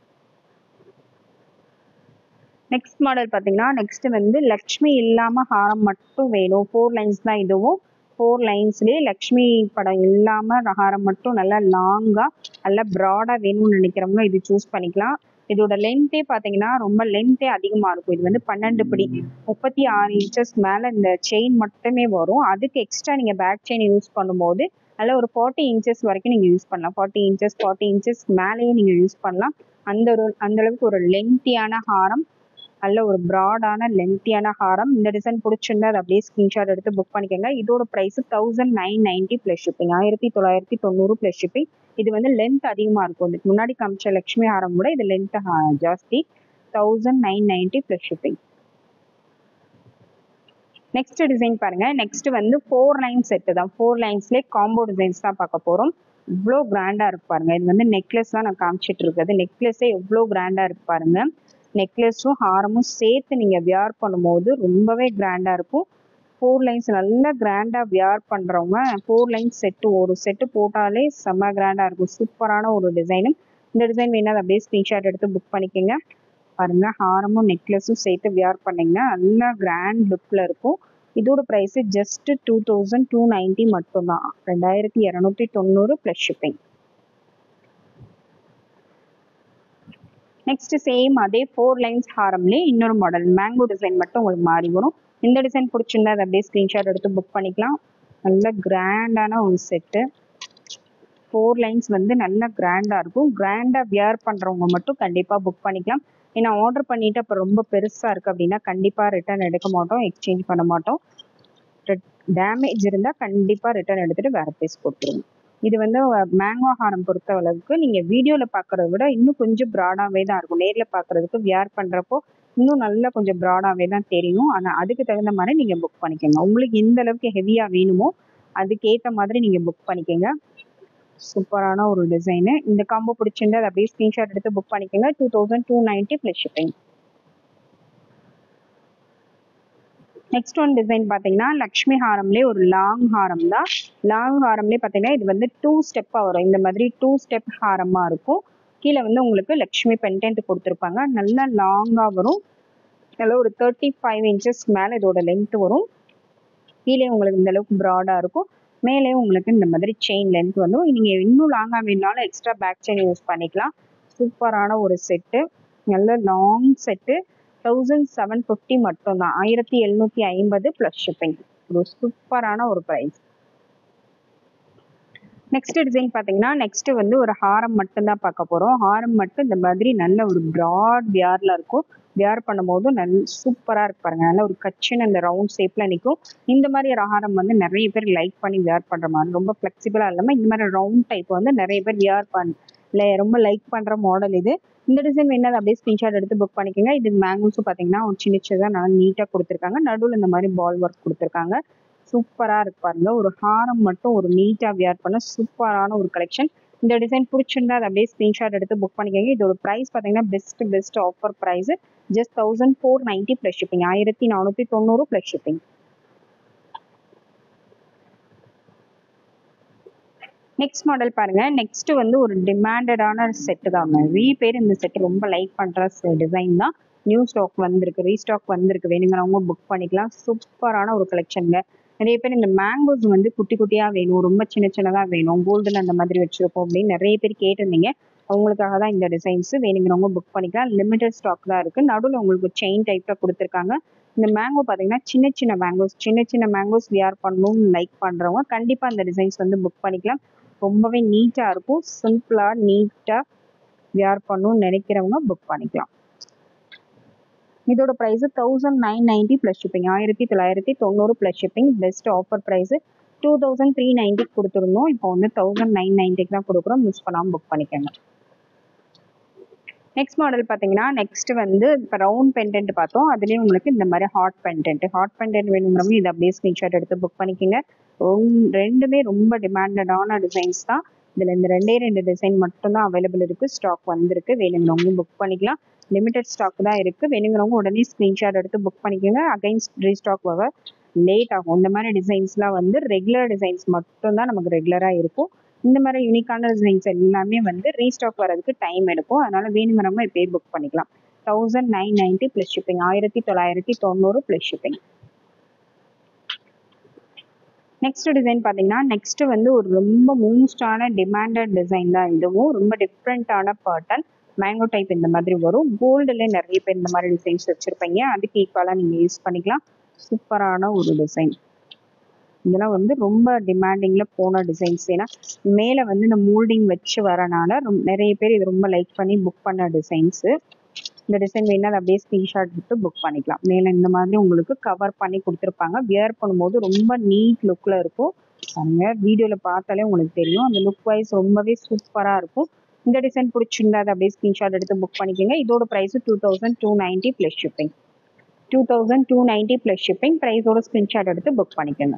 Speaker 1: நெக்ஸ்ட் மாடல் பார்த்தீங்கன்னா நெக்ஸ்ட் வந்து லக்ஷ்மி இல்லாமல் ஹாரம் மட்டும் வேணும். ஃபோர் லைன்ஸ் தான் இதுவும். ஃபோர் லைன்ஸ்லேயே லக்ஷ்மி படம் இல்லாமல் ஹாரம் மட்டும் நல்லா லாங்காக நல்லா ப்ராடாக வேணும்னு நினைக்கிறவங்க இது சூஸ் பண்ணிக்கலாம். இதோட லென்த்தே பார்த்தீங்கன்னா ரொம்ப லென்த்தே அதிகமாக இருக்கும். இது வந்து பன்னெண்டு படி முப்பத்தி ஆறு இன்ச்சஸ் மேலே இந்த செயின் மட்டுமே வரும். அதுக்கு எக்ஸ்ட்ரா நீங்கள் பேக் செயின் யூஸ் பண்ணும்போது அதில் ஒரு ஃபார்ட்டி இன்ச்சஸ் வரைக்கும் நீங்கள் யூஸ் பண்ணலாம். ஃபார்ட்டி இன்ச்சஸ் ஃபார்ட்டி இன்ச்சஸ் மேலேயே நீங்கள் யூஸ் பண்ணலாம். அந்த ஒரு அந்தளவுக்கு ஒரு லென்த்தியான ஹாரம், நல்ல ஒரு ப்ராடான லென்த்தியான ஹாரம். இந்த டிசைன் பிடிச்சிருந்தா அதை அப்படியே ஸ்க்ரீன்ஷாட் எடுத்து புக் பண்ணிக்கோங்க. இதோட price thousand nine ninety plus shipping, ஆயிரத்தி தொள்ளாயிரத்தி தொண்ணூறு ப்ளஸ் ஷிப்பிங். இது வந்து லென்த் அதிகமாக இருக்கும். இதுக்கு முன்னாடி காமிச்ச லக்ஷ்மி ஹாரம் கூட இது லென்த் ஜாஸ்தி. Thousand nine ninety plus shipping. Next design பாருங்க. நெக்ஸ்ட் வந்து ஃபோர் லைன் செட்டு தான். ஃபோர் லைன்ஸ்லேயே காம்போ டிசைன்ஸ் தான் பார்க்க போகிறோம். இவ்வளோ கிராண்டாக இருக்கு பாருங்க. இது வந்து நெக்லஸ் தான் நான் காமிச்சிட்டு இருக்கிறது. நெக்லஸே எவ்வளோ கிராண்டாக இருக்கு பாருங்க. நெக்லஸும் ஹாரமும் சேர்த்து நீங்கள் வியர் பண்ணும்போது ரொம்பவே கிராண்டாக இருக்கும். ஃபோர் லைன்ஸ் நல்லா கிராண்டாக வியர் பண்ணுறவங்க ஃபோர் லைன்ஸ் செட்டு ஒரு செட்டு போட்டாலே செம்ம கிராண்டாக இருக்கும். சூப்பரான ஒரு டிசைனு. இந்த டிசைன் வேணால் அப்படியே ஸ்க்ரீன்ஷாட் எடுத்து புக் பண்ணிக்கோங்க. பாருங்கள், ஹாரமும் நெக்லஸும் சேர்த்து வியர் பண்ணிங்கன்னா நல்லா கிராண்ட் லுக்கில் இருக்கும். இதோட price just two thousand two ninety மட்டும்தான். ரெண்டாயிரத்தி இரநூத்தி தொண்ணூறு ப்ளஸ் ஷிப்பிங். நெக்ஸ்ட் சேம் அதே ஃபோர் லைன்ஸ் ஹாரம்லேயே இன்னொரு மாடல் மேங்கோ டிசைன் மட்டும் உங்களுக்கு மாறி வரும். இந்த டிசைன் பிடிச்சிருந்தா அதை அப்படியே ஸ்க்ரீன்ஷாட் எடுத்து புக் பண்ணிக்கலாம். நல்ல கிராண்டான ஒரு செட்டு. ஃபோர் லைன்ஸ் வந்து நல்லா கிராண்டாக இருக்கும். கிராண்டாக வியர் பண்ணுறவங்க மட்டும் கண்டிப்பாக புக் பண்ணிக்கலாம். ஏன்னா ஆர்டர் பண்ணிவிட்டு அப்போ ரொம்ப பெருசாக இருக்குது அப்படின்னா கண்டிப்பாக ரிட்டர்ன் எடுக்க மாட்டோம், எக்ஸ்சேஞ்ச் பண்ண மாட்டோம். டேமேஜ் இருந்தால் கண்டிப்பாக ரிட்டர்ன் எடுத்துகிட்டு வேறு பீஸ் கொடுத்துருவோம். இது வந்து மேங்கோ ஹாரம் பொறுத்த அளவுக்கு நீங்கள் வீடியோவில் பார்க்குறத விட இன்னும் கொஞ்சம் ப்ராடாகவே தான் இருக்கும். நேரில் பார்க்குறதுக்கு வியர் பண்ணுறப்போ இன்னும் நல்லா கொஞ்சம் ப்ராடாகவே தான் தெரியும். ஆனால் அதுக்கு தகுந்த மாதிரி நீங்கள் புக் பண்ணிக்கோங்க. உங்களுக்கு எந்த அளவுக்கு ஹெவியாக வேணுமோ அதுக்கேற்ற மாதிரி நீங்கள் புக் பண்ணிக்கோங்க. சூப்பரான ஒரு டிசைனு. இந்த காம்போ பிடிச்சிருந்தா அதை அப்படியே ஸ்க்ரீன்ஷாட் எடுத்து புக் பண்ணிக்கோங்க. Two thousand two ninety plus shipping. Next one design பார்த்தீங்கன்னா லக்ஷ்மி ஹாரம்லேயே ஒரு லாங் ஹாரம் தான். லாங் ஹாரம்லேயே பார்த்தீங்கன்னா இது வந்து டூ ஸ்டெப்பாக வரும். இந்த மாதிரி டூ ஸ்டெப் ஹாரமாக இருக்கும். கீழே வந்து உங்களுக்கு லக்ஷ்மி பென்டென்ட் கொடுத்துருப்பாங்க. நல்லா லாங்காக வரும். நல்லா ஒரு தேர்ட்டி ஃபைவ் இன்ச்சஸ் மேலே இதோட லென்த் வரும். கீழே உங்களுக்கு இந்த அளவுக்கு ப்ராடாக இருக்கும். மேலே உங்களுக்கு இந்த மாதிரி செயின் லென்த் வந்துடும். நீங்கள் இன்னும் லாங்காக வேணுனாலும் எக்ஸ்ட்ரா பேக் செயின் யூஸ் பண்ணிக்கலாம். சூப்பரான ஒரு செட்டு, நல்ல long set. Thousand seven fifty மட்டும்தான். ஆயிரத்தி எழுநூற்றி ஐம்பது ப்ளஸ் ஷிப்பிங். ஒரு சூப்பரான ஒரு ப்ரைஸ். நெக்ஸ்ட் டிசைன் பார்த்தீங்கன்னா நெக்ஸ்ட் வந்து ஒரு ஹாரம் மட்டும்தான் பார்க்க போகிறோம். ஹாரம் மட்டும் இந்த மாதிரி நல்ல ஒரு ப்ராட் வியரில் இருக்கும். வியர் பண்ணும்போது நல்ல சூப்பராக இருக்கு பாருங்க. நல்ல ஒரு கச்சின்னு அந்த ரவுண்ட் ஷேப்பில் நிற்கும். இந்த மாதிரி ஒரு ஹாரம் வந்து நிறைய பேர் லைக் பண்ணி வியர் பண்ணுற மாதிரி, ரொம்ப ஃப்ளெக்சிபிளாக இல்லாமல் இந்த மாதிரி ரவுண்ட் டைப் வந்து நிறைய பேர் வியர் பண்ண ரொம்ப லைக் பண்ணுற மாடல் இது. இந்த டிசைன் வேணால் அப்படியே ஸ்க்ரீன்ஷாட் எடுத்து புக் பண்ணிக்கோங்க. இது மேங்கோஸும் பார்த்தீங்கன்னா ஒரு சின்ன சின்னதாக நல்லா நீட்டாக கொடுத்துருக்காங்க. நடுவில் இந்த மாதிரி பால் ஒர்க் கொடுத்துருக்காங்க. சூப்பராக இருக்கு பாருங்க. ஒரு ஹாரம் மட்டும் ஒரு நீட்டாக வியர் பண்ண சூப்பரான ஒரு கலெக்ஷன். இந்த டிசைன் பிடிச்சிருந்தா அதை அப்படியே ஸ்க்ரீன்ஷாட் எடுத்து புக் பண்ணிக்கோங்க. இதோட ப்ரைஸ் பார்த்தீங்கன்னா best best offer price just thousand four ninety plus shipping. ஆயிரத்தி நானூற்றி தொண்ணூறு ப்ளஸ் ஷிப்பிங். நெக்ஸ்ட் மாடல் பாருங்க. நெக்ஸ்ட் வந்து ஒரு டிமாண்டடான செட்டு தான். நிறைய பேர் இந்த செட்டு ரொம்ப லைக் பண்ணுற டிசைன் தான். நியூ ஸ்டாக் வந்திருக்கு, ரீஸ்டாக் வந்திருக்கு. வேணுங்கிறவங்க புக் பண்ணிக்கலாம். சூப்பரான ஒரு கலெக்ஷனுங்க. நிறைய பேர் இந்த மேங்கோஸ் வந்து குட்டி குட்டியாக வேணும், ரொம்ப சின்ன சின்னதாக வேணும், கோல்டில் அந்த மாதிரி வச்சுருக்கோம் அப்படின்னு நிறைய பேர் கேட்டிருந்தீங்க. அவங்களுக்காக தான் இந்த டிசைன்ஸ். வேணுங்கிறவங்க புக் பண்ணிக்கலாம். லிமிடெட் ஸ்டாக் தான் இருக்குது. நடுவில் உங்களுக்கு செயின் டைப்பில் கொடுத்துருக்காங்க. இந்த மேங்கோ பார்த்தீங்கன்னா சின்ன சின்ன மேங்கோஸ் சின்ன சின்ன மேங்கோஸ் வியர் பண்ணணும்னு லைக் பண்ணுறவங்க கண்டிப்பாக இந்த டிசைன்ஸ் வந்து புக் பண்ணிக்கலாம். ரொம்பவே நீட்டாக இருக்கும். சிம்பிளாக நீட்டாக வியர் பண்ணணும்னு நினைக்கிறவங்க புக் பண்ணிக்கலாம். இதோட price thousand nine ninety plus shipping. ஆயிரத்தி தொள்ளாயிரத்தி தொண்ணூறு plus shipping. Best offer price two thousand three நைன்ட்டிக்கு கொடுத்துருந்தோம். இப்போ வந்து தௌசண்ட் நைன் நைன்ட்டிக்கு தான் கொடுக்குறோம். மிஸ் பண்ணாமல் புக் பண்ணிக்கோங்க. நெக்ஸ்ட் மாடல் பார்த்தீங்கன்னா நெக்ஸ்ட் வந்து இப்போ ரவுண்ட் பெண்டன்ட் பார்த்தோம். அதுலேயும் உங்களுக்கு இந்த மாதிரி ஹாட் பெண்டன்ட் ஹாட் பெண்டன்ட் வேணுங்கிறவங்க இதை அப்படியே ஸ்க்ரீன்ஷாட் எடுத்து புக் பண்ணிக்கோங்க. ரெண்டுமே ரொம்ப டிமாண்டடான டிசைன்ஸ் தான். இதில் இந்த ரெண்டே ரெண்டு டிசைன் மட்டும்தான் அவைலபிள் இருக்குது. ஸ்டாக் வந்திருக்கு. வேணுங்கிறவங்க புக் பண்ணிக்கலாம். லிமிடெட் ஸ்டாக் தான் இருக்குது. வேணுங்கிறவங்க உடனே ஸ்க்ரீன்ஷாட் எடுத்து புக் பண்ணிக்கோங்க. அகைன்ஸ்ட் ரீஸ்டாக் வர லேட் ஆகும். இந்த மாதிரி டிசைன்ஸ்லாம் வந்து ரெகுலர் டிசைன்ஸ் மட்டும்தான் நமக்கு ரெகுலராக இருக்கும். இந்த மாதிரி யூனிக்கான டிசைன்ஸ் எல்லாமே வந்து ரீஸ்டாக் வரதுக்கு டைம் எடுக்கும். அதனால வேணுங்கிறவங்க இப்போயே புக் பண்ணிக்கலாம். Thousand nine ninety plus shipping, ஆயிரத்தி தொள்ளாயிரத்தி தொண்ணூறு ப்ளஸ் ஷிப்பிங். நெக்ஸ்ட் டிசைன் பார்த்தீங்கன்னா நெக்ஸ்ட் வந்து ஒரு ரொம்ப மோஸ்டான டிமாண்டட் டிசைன் தான். இதுவும் ரொம்ப டிஃப்ரெண்ட்டான பேட்டர்ன், மேங்கோ டைப் இந்த மாதிரி வரும். கோல்டுல நிறைய பேர் இந்த மாதிரி டிசைன்ஸ் வச்சிருப்பீங்க. அதுக்கு ஈக்குவலாக நீங்கள் யூஸ் பண்ணிக்கலாம். சூப்பரான ஒரு டிசைன். இதெல்லாம் வந்து ரொம்ப டிமாண்டிங்கில் போன டிசைன்ஸ். ஏன்னா மேலே வந்து இந்த மோல்டிங் வச்சு வரனால நிறைய பேர் இது ரொம்ப லைக் பண்ணி புக் பண்ண டிசைன்ஸு. இந்த டிசைன் வேணால் அப்படியே ஸ்க்ரீன்ஷாட் எடுத்து புக் பண்ணிக்கலாம். மேலே இந்த மாதிரி உங்களுக்கு கவர் பண்ணி கொடுத்துருப்பாங்க. வியர் பண்ணும்போது ரொம்ப நீட் லுக்கில் இருக்கும். பாருங்க, வீடியோவில் பார்த்தாலே உங்களுக்கு தெரியும். அந்த லுக் வைஸ் ரொம்பவே சூப்பராக இருக்கும். இந்த டிசைன் பிடிச்சிருந்தா அதை அப்படியே ஸ்க்ரீன்ஷாட் எடுத்து புக் பண்ணிக்கோங்க. இதோட price two thousand two ninety plus shipping. Two thousand two ninety plus shipping. ப்ரைஸோட ஸ்க்ரீன்ஷாட் எடுத்து புக் பண்ணிக்கோங்க.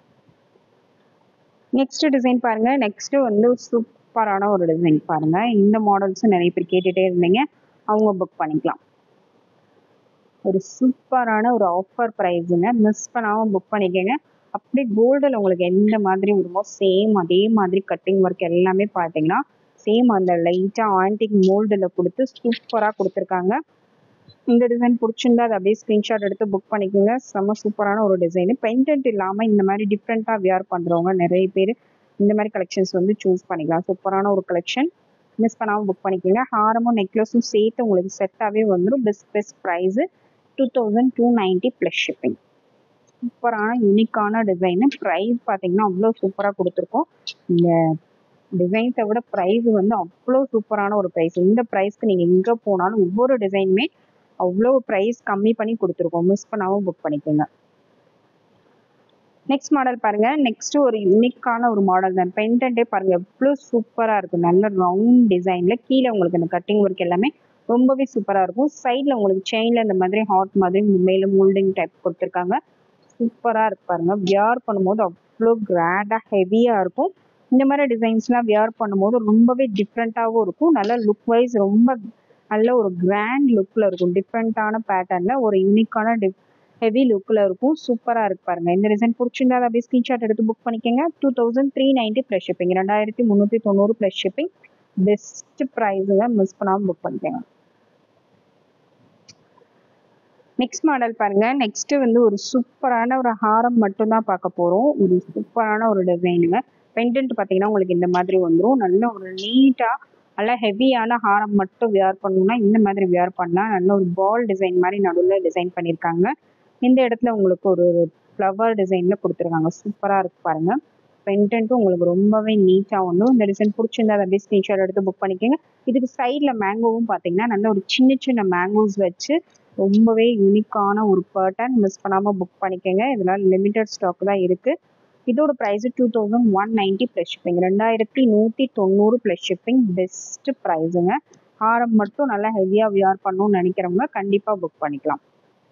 Speaker 1: நெக்ஸ்ட் டிசைன் பாருங்க. நெக்ஸ்ட் வந்து சூப்பரான ஒரு டிசைன் பாருங்க. இந்த மாடல்ஸும் நிறைய பேர் கேட்டுட்டே இருந்தீங்க, அவங்க புக் பண்ணிக்கலாம். ஒரு சூப்பரான ஒரு ஆஃபர் ப்ரைஸுங்க, மிஸ் பண்ணாமல் புக் பண்ணிக்கோங்க. அப்படி கோல்டில் உங்களுக்கு எந்த மாதிரி வருமோ சேம் அதே மாதிரி கட்டிங் ஒர்க் எல்லாமே பார்த்தீங்கன்னா சேம் அந்த லைட்டாக ஆன்டிக் மோல்டில் கொடுத்து சூப்பராக கொடுத்துருக்காங்க. இந்த டிசைன் பிடிச்சிருந்தா அதை அப்படியே ஸ்க்ரீன்ஷாட் எடுத்து புக் பண்ணிக்கோங்க. செம்ம சூப்பரான ஒரு டிசைனு. பெயிண்டன்ட் இல்லாமல் இந்த மாதிரி டிஃப்ரெண்ட்டாக வியர் பண்ணுறவங்க நிறைய பேர் இந்த மாதிரி கலெக்ஷன்ஸ் வந்து சூஸ் பண்ணிக்கலாம். சூப்பரான ஒரு கலெக்ஷன், மிஸ் பண்ணாமல் புக் பண்ணிக்கோங்க. ஹாரமும் நெக்லஸும் சேர்த்து உங்களுக்கு செட்டாகவே வந்துடும். Best best price two thousand two ninety plus shipping. சூப்பரான யூனிக்கான டிசைனு. ப்ரைஸ் பார்த்தீங்கன்னா அவ்வளோ சூப்பராக கொடுத்துருக்கோம். இந்த டிசைன்ஸை விட ப்ரைஸ் வந்து அவ்வளோ சூப்பரான ஒரு ப்ரைஸ். இந்த ப்ரைஸ்க்கு நீங்கள் எங்கே போனாலும் ஒவ்வொரு டிசைனுமே அவ்வளோ ப்ரைஸ் கம்மி பண்ணி கொடுத்துருக்கோம். மிஸ் பண்ணாமல் புக் பண்ணிக்கோங்க. நெக்ஸ்ட் மாடல் பாருங்க. நெக்ஸ்ட் ஒரு யூனிக்கான ஒரு மாடல் தான். பெண்டன்ட்டே பாருங்க எவ்வளோ சூப்பராக இருக்கும். நல்ல ரவுண்ட் டிசைன்ல கீழே உங்களுக்கு இந்த கட்டிங் ஒர்க் எல்லாமே ரொம்பவே சூப்பராக இருக்கும். சைடில் உங்களுக்கு செயினில் இந்த மாதிரி ஹார்ட் மாதிரி மேலே மோல்டிங் டைப் கொடுத்துருக்காங்க. சூப்பராக இருக்கு பாருங்க. வியர் பண்ணும்போது அவ்வளோ கிராண்டாக ஹெவியாக இருக்கும். இந்த மாதிரி டிசைன்ஸ்லாம் வியர் பண்ணும்போது ரொம்பவே டிஃப்ரெண்ட்டாகவும் இருக்கும். நல்ல லுக் வைஸ் ரொம்ப நல்ல ஒரு கிராண்ட் லுக்கில் இருக்கும். டிஃப்ரெண்ட்டான பேட்டர்னில் ஒரு யூனிக்கான டிஃப் ஹெவி லுக்கில் இருக்கும். சூப்பராக இருக்கு பாருங்க. இந்த டிசைன் பிடிச்சிருந்தா அப்படியே ஸ்க்ரீன்ஷாட் எடுத்து புக் பண்ணிக்கோங்க. Two thousand three ninety plus shipping. ரெண்டாயிரத்தி முந்நூற்றி தொண்ணூறு ப்ளஸ் ஷிப்பிங். பெஸ்ட் ப்ரைஸுங்க, மிஸ் பண்ணாமல் புக் பண்ணிக்கோங்க. நெக்ஸ்ட் மாடல் பாருங்க. நெக்ஸ்ட் வந்து ஒரு சூப்பரான ஒரு ஹாரம் மட்டும்தான் பார்க்க போகிறோம். ஒரு சூப்பரான ஒரு டிசைனுங்க. பெண்டன்ட் பார்த்தீங்கன்னா உங்களுக்கு இந்த மாதிரி வந்துடும். நல்ல ஒரு நீட்டாக நல்லா ஹெவியான ஹாரம் மட்டும் வியர் பண்ணணும்னா இந்த மாதிரி வியர் பண்ணலாம். நல்ல ஒரு பால் டிசைன் மாதிரி நடுவில் டிசைன் பண்ணியிருக்காங்க. இந்த இடத்துல உங்களுக்கு ஒரு ஃப்ளவர் டிசைனில் கொடுத்துருக்காங்க. சூப்பராக இருக்கு பாருங்க. பெண்டன்ட்டும் உங்களுக்கு ரொம்பவே நீட்டாக வந்துடும். இந்த டிசைன் பிடிச்சிருந்தா அதை அப்படியே ஸ்க்ரீன்ஷாட் எடுத்து புக் பண்ணிக்கோங்க. இதுக்கு சைடில் மேங்கோவும் பார்த்தீங்கன்னா நல்ல ஒரு சின்ன சின்ன மேங்கோஸ் வச்சு ரொம்பவே யூனிக்கான ஒரு பேட்டர்ன். மிஸ் பண்ணாமல் புக் பண்ணிக்கோங்க. இதனால் லிமிடெட் ஸ்டாக் தான் இருக்குது. இதோட price two thousand one ninety plus shipping. ரெண்டாயிரத்தி நூற்றி தொண்ணூறு ப்ளஸ் ஷிப்பிங். பெஸ்ட் ப்ரைஸுங்க. ஹாரம் மட்டும் நல்லா ஹெவியாக வியர் பண்ணணும்னு நினைக்கிறவங்க கண்டிப்பாக புக் பண்ணிக்கலாம்.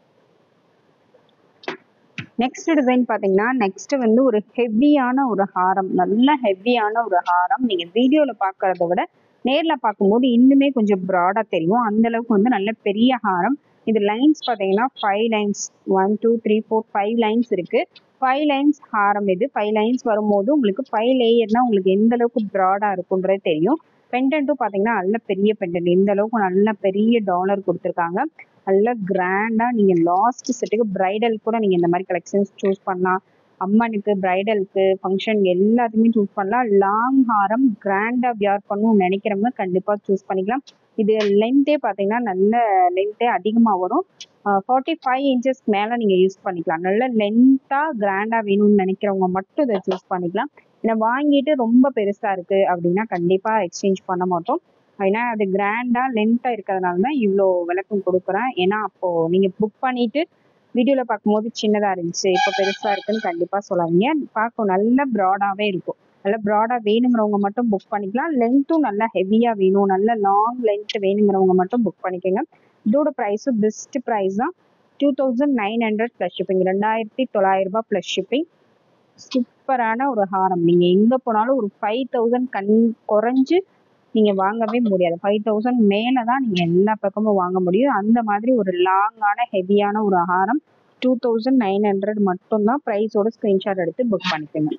Speaker 1: நெக்ஸ்ட் டிசைன் பார்த்தீங்கன்னா நெக்ஸ்ட் வந்து ஒரு ஹெவியான ஒரு ஹாரம். நல்ல ஹெவியான ஒரு ஹாரம். நீங்கள் வீடியோவில் பார்க்கறத விட நேரில் பார்க்கும்போது இன்னுமே கொஞ்சம் ப்ராடாக தெரியும். அந்தளவுக்கு வந்து நல்ல பெரிய ஹாரம். இது லைன்ஸ் பார்த்தீங்கன்னா five lines one two three four five lines இருக்குது. ஃபைவ் லைன்ஸ் ஹாரம். இது ஃபைவ் லைன்ஸ் வரும்போது உங்களுக்கு ஃபைவ் லேயர்னா உங்களுக்கு எந்த அளவுக்கு ப்ராடாக இருக்குன்றது தெரியும். பெண்டன்ட்டும் பார்த்தீங்கன்னா நல்ல பெரிய பெண்டன்ட். இந்த அளவுக்கு நல்ல பெரிய டாலர் கொடுத்துருக்காங்க. நல்ல கிராண்டாக நீங்கள் லாஸ்ட் செட்டுக்கு பிரைடல் கூட நீங்கள் இந்த மாதிரி கலெக்ஷன்ஸ் சூஸ் பண்ணலாம். அம்மனுக்கு பிரைடலுக்கு ஃபங்க்ஷன் எல்லாத்துக்குமே சூஸ் பண்ணலாம். லாங் ஹாரம் கிராண்டாக வியர் பண்ணணும்னு நினைக்கிறவங்க கண்டிப்பாக சூஸ் பண்ணிக்கலாம். இது லென்த்தே பார்த்தீங்கன்னா நல்ல லென்த்தே அதிகமாக வரும். ஃபார்ட்டி ஃபைவ் இன்ச்சஸ் மேலே நீங்கள் யூஸ் பண்ணிக்கலாம். நல்ல லென்த்தாக கிராண்டாக வேணும்னு நினைக்கிறவங்க மட்டும் இதை சூஸ் பண்ணிக்கலாம். ஏன்னா வாங்கிட்டு ரொம்ப பெருசாக இருக்குது அப்படின்னா கண்டிப்பாக எக்ஸ்சேஞ்ச் பண்ண மாட்டோம். ஏன்னா அது கிராண்டாக லென்த்தாக இருக்கிறதுனால தான் இவ்வளோ விளக்கம் கொடுக்குறேன். ஏன்னா அப்போது நீங்கள் புக் பண்ணிவிட்டு வீடியோவில் பார்க்கும்போது சின்னதாக இருந்துச்சு, இப்போ பெருசாக இருக்குன்னு கண்டிப்பாக சொல்லாதீங்க. பார்க்கும் நல்ல ப்ராடாகவே இருக்கும். நல்லா ப்ராடாக வேணுங்கிறவங்க மட்டும் புக் பண்ணிக்கலாம். லென்த்தும் நல்லா ஹெவியாக வேணும், நல்ல லாங் லென்த் வேணுங்கிறவங்க மட்டும் புக் பண்ணிக்கோங்க. இதோட ப்ரைஸும் பெஸ்ட் ப்ரைஸ் தான். Two thousand nine hundred plus shipping. ரெண்டாயிரத்தி தொள்ளாயிரம் ரூபாய் ப்ளஸ் ஷிப்பிங். சூப்பரான ஒரு ஹாரம். நீங்க எங்க போனாலும் ஒரு ஃபைவ் தௌசண்ட் கண் குறைஞ்சு நீங்க வாங்கவே முடியாது. ஃபைவ் தௌசண்ட் மேல தான் நீங்க எல்லா பக்கமும் வாங்க முடியும். அந்த மாதிரி ஒரு லாங்கான ஹெவியான ஒரு ஹாரம் டூ தௌசண்ட் நைன் ஹண்ட்ரட் மட்டும்தான். ப்ரைஸோட ஸ்கிரீன்ஷாட் எடுத்து புக் பண்ணிக்கோங்க.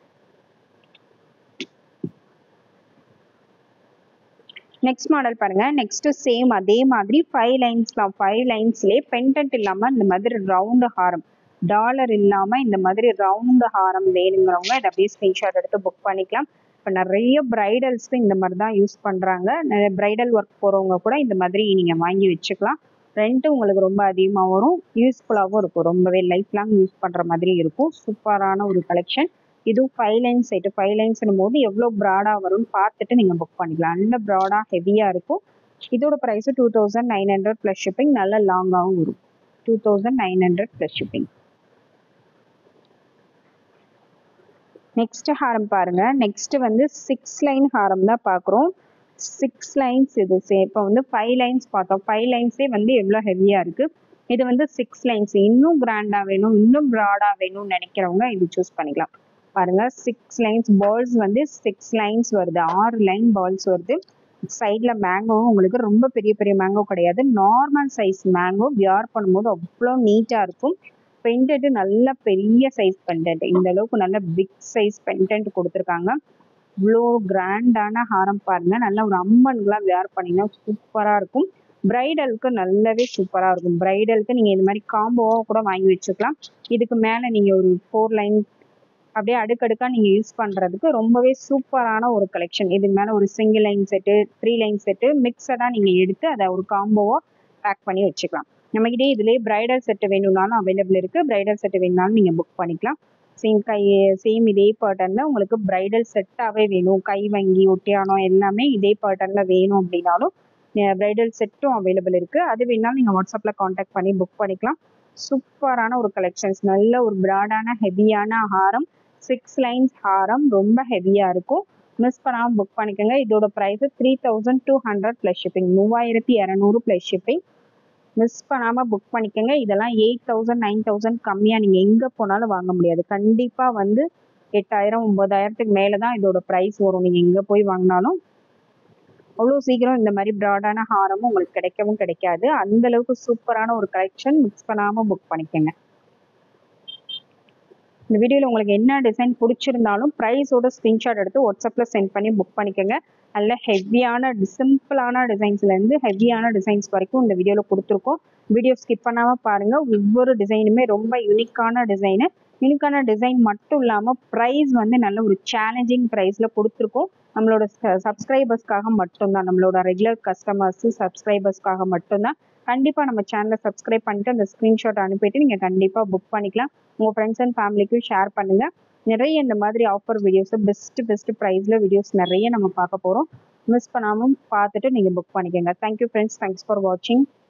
Speaker 1: நெக்ஸ்ட் மாடல் பாருங்க. நெக்ஸ்ட் சேம் அதே மாதிரி ஃபைவ் லைன்ஸ் தான். ஃபைவ் லைன்ஸ்லேயே பெண்டன்ட் இல்லாம இந்த மாதிரி ரவுண்டு ஹாரம், டாலர் இல்லாம இந்த மாதிரி ரவுண்டு ஹாரம் வேணுங்கிறவங்க இதை அப்படியே ஸ்கிரீன்ஷாட் எடுத்து புக் பண்ணிக்கலாம். இப்போ நிறைய பிரைடல்ஸ்க்கு இந்த மாதிரி தான் யூஸ் பண்றாங்க. நிறைய பிரைடல் ஒர்க் போறவங்க கூட இந்த மாதிரி நீங்க வாங்கி வச்சுக்கலாம். ரெண்ட்டு உங்களுக்கு ரொம்ப அதிகமாக வரும், யூஸ்ஃபுல்லாகவும் இருக்கும். ரொம்பவே லைஃப் லாங் யூஸ் பண்ற மாதிரி இருக்கும். சூப்பரான ஒரு கலெக்ஷன். இதுவும் ஃபைவ் லைன்ஸ் செட்டு. ஃபைவ் லைன்ஸ்னும் போது எவ்வளோ ப்ராடா வரும்னு பார்த்துட்டு நீங்க புக் பண்ணிக்கலாம். நல்ல ப்ராடா ஹெவியா இருக்கும். இதோட price two thousand nine hundred plus shipping. நல்ல லாங்காகவும் வரும். Two thousand nine hundred plus shipping. Next ஹாரம் பாருங்க. நெக்ஸ்ட் வந்து சிக்ஸ் லைன் ஹாரம் தான் பார்க்குறோம். சிக்ஸ் லைன்ஸ் இது. இப்போ வந்து ஃபைவ் லைன்ஸ் பார்த்தோம். ஃபைவ் லைன்ஸே வந்து எவ்வளோ ஹெவியா இருக்கு. இது வந்து சிக்ஸ் லைன்ஸ். இன்னும் கிராண்டா வேணும், இன்னும் ப்ராடா வேணும்னு நினைக்கிறவங்க இது சூஸ் பண்ணிக்கலாம். பாருங்க, சிக்ஸ் லைன்ஸ் பால்ஸ் வந்து சிக்ஸ் லைன்ஸ் வருது. ஆறு லைன் பால்ஸ் வருது. சைட்ல மேங்கோவும் உங்களுக்கு ரொம்ப பெரிய பெரிய மேங்கோ கிடையாது, நார்மல் சைஸ் மேங்கோ. வியர் பண்ணும்போது அவ்வளோ நீட்டா இருக்கும். பெண்டன்ட் நல்ல பெரிய சைஸ் பெண்டன்ட். இந்த அளவுக்கு நல்ல பிக் சைஸ் பெண்டன்ட் கொடுத்துருக்காங்க. இவ்வளோ கிராண்டான ஹாரம் பாருங்க. நல்ல ஒரு அம்மன்கெல்லாம் வியர் பண்ணீங்கன்னா சூப்பரா இருக்கும். பிரைடலுக்கு நல்லாவே சூப்பரா இருக்கும். பிரைடலுக்கு நீங்க இந்த மாதிரி காம்போவா கூட வாங்கி வச்சுக்கலாம். இதுக்கு மேல நீங்க ஒரு ஃபோர் லைன் அப்படியே அடுக்கடுக்கா நீங்க யூஸ் பண்றதுக்கு ரொம்பவே சூப்பரான ஒரு கலெக்ஷன். இதுக்கு மேல ஒரு single line set, three line set மிக்சடா நீங்க எடுத்து அதை ஒரு காம்போவா பேக் பண்ணி வச்சுக்கலாம். நம்மகிட்டே இதுலேயே பிரைடல் செட்டு வேணும்னாலும் அவைலபிள் இருக்கு. பிரைடல் செட்டு வேணும்னாலும் நீங்க புக் பண்ணிக்கலாம். சேம் கை சேம் இதே பேட்டர்ன்ல உங்களுக்கு பிரைடல் செட்டாவே வேணும், கை வங்கி ஒட்டியானம் எல்லாமே இதே பேட்டர்ன்ல வேணும் அப்படின்னாலும் பிரைடல் செட்டும் அவைலபிள் இருக்கு. அது வேணாலும் நீங்க வாட்ஸ்அப்ல கான்டாக்ட் பண்ணி புக் பண்ணிக்கலாம். சூப்பரான ஒரு கலெக்ஷன்ஸ். நல்ல ஒரு பிராடான ஹெவியான ஹாரம், சிக்ஸ் லைன்ஸ் ஹாரம், ரொம்ப ஹெவியா இருக்கும். மிஸ் பண்ணாம புக் பண்ணிக்கோங்க. இதோட price three thousand two hundred plus shipping. மூவாயிரத்தி இரநூறு பிளஸ் ஷிப்பிங். மிஸ் பண்ணாம புக் பண்ணிக்கோங்க. இதெல்லாம் எயிட் தௌசண்ட் நைன் தௌசண்ட் கம்மியா நீங்க எங்க போனாலும் வாங்க முடியாது. கண்டிப்பா வந்து எட்டாயிரம் ஒன்பதாயிரத்துக்கு மேலதான் இதோட ப்ரைஸ் வரும். நீங்க எங்க போய் வாங்கினாலும் அவ்வளோ சீக்கிரம் இந்த மாதிரி ப்ராடான ஹாரமும் உங்களுக்கு கிடைக்கவும் கிடைக்காது. அந்த அளவுக்கு சூப்பரான ஒரு கலெக்ஷன். மிஸ் பண்ணாம புக் பண்ணிக்கோங்க. இந்த வீடியோவில் உங்களுக்கு என்ன டிசைன் பிடிச்சிருந்தாலும் ப்ரைஸோட ஸ்க்ரீன்ஷாட் எடுத்து வாட்ஸ்அப்பில் சென்ட் பண்ணி புக் பண்ணிக்கோங்க. நல்ல ஹெவியான சிம்பிளான டிசைன்ஸ்லேருந்து ஹெவியான டிசைன்ஸ் வரைக்கும் இந்த வீடியோவில் கொடுத்துருக்கோம். வீடியோ ஸ்கிப் பண்ணாமல் பாருங்கள். ஒவ்வொரு டிசைனுமே ரொம்ப யூனிக்கான டிசைனு. யூனிக்கான டிசைன் மட்டும் இல்லாமல் ப்ரைஸ் வந்து நல்ல ஒரு சேலஞ்சிங் ப்ரைஸில் கொடுத்துருக்கோம். நம்மளோட சப்ஸ்கிரைபர்ஸ்க்காக மட்டும்தான், நம்மளோட ரெகுலர் கஸ்டமர்ஸு சப்ஸ்கிரைபர்ஸ்க்காக மட்டும்தான். கண்டிப்பாக நம்ம சேனலை சப்ஸ்கிரைப் பண்ணிட்டு அந்த ஸ்க்ரீன்ஷாட் அனுப்பிட்டு நீங்கள் கண்டிப்பாக புக் பண்ணிக்கலாம். உங்கள் ஃப்ரெண்ட்ஸ் அண்ட் ஃபேமிலிக்கும் ஷேர் பண்ணுங்கள். நிறைய இந்த மாதிரி ஆஃபர் வீடியோஸ், பெஸ்ட் பெஸ்ட் ப்ரைஸில் வீடியோஸ் நிறைய நம்ம பார்க்க போகிறோம். மிஸ் பண்ணாமல் பார்த்துட்டு நீங்கள் புக் பண்ணிக்கோங்க. Thank you friends. தேங்க்ஸ் ஃபார் வாட்சிங்.